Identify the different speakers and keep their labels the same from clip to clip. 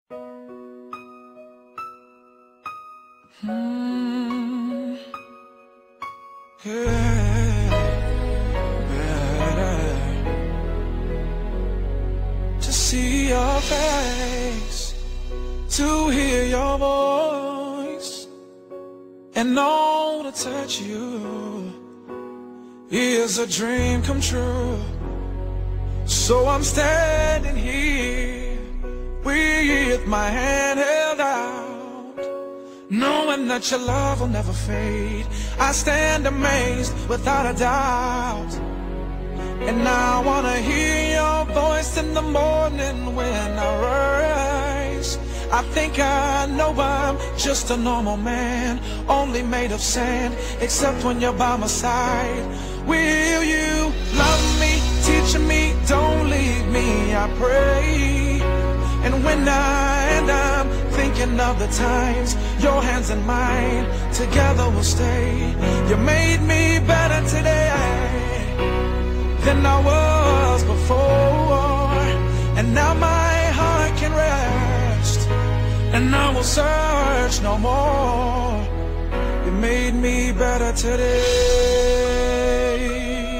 Speaker 1: To see your face, to hear your voice, and know to touch you is a dream come true. So I'm standing here with my hand held out, knowing that your love will never fade. I stand amazed without a doubt, and I wanna hear your voice in the morning when I rise. I think I know I'm just a normal man, only made of sand, except when you're by my side. Will you love me, teach me, don't leave me, I pray. And when I'm thinking of the times, your hands in mine, together we'll stay. You made me better today than I was before, and now my heart can rest, and I will search no more. You made me better today,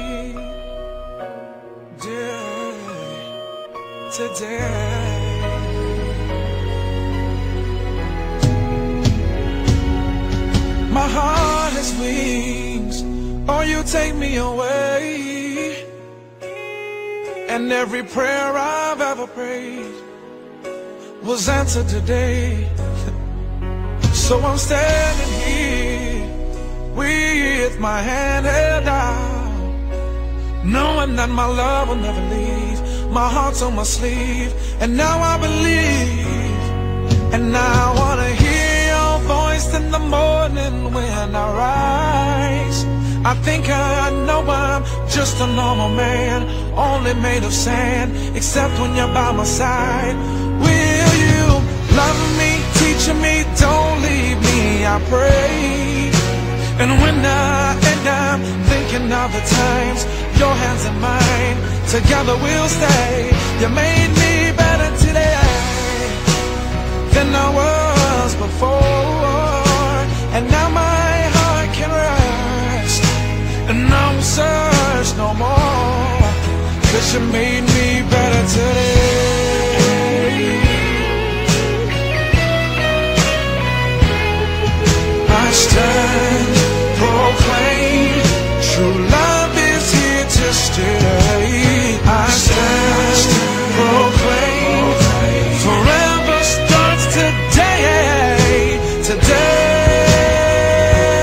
Speaker 1: today. My heart has wings, oh, you take me away, and every prayer I've ever prayed was answered today. So I'm standing here with my hand held out, knowing that my love will never leave. My heart's on my sleeve, and now I believe. And I wanna hear your voice in the morning when I rise. I think I know I'm just a normal man, only made of sand, except when you're by my side. Will you love me, teach me, don't leave me, I pray. And when I'm thinking of the times, your hands in mine, together we'll stay. You made me better today than I was before, and now my heart can rest, and I will search no more, 'cause you made me better today. I stand, proclaim, true love is here to stay. I stand, proclaim, forever starts today, today.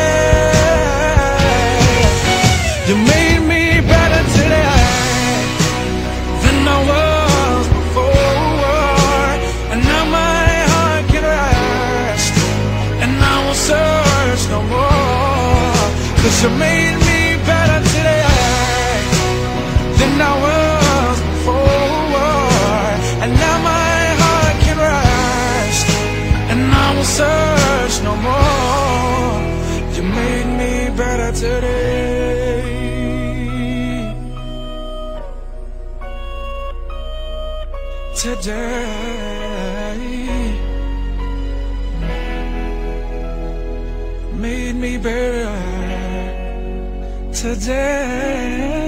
Speaker 1: You made me better today than I was before, and now my heart can rest, and I will search no more, 'cause you made me better today than I was before, and now my heart can rest, and I will search no more. You made me better today, today. Made me better today.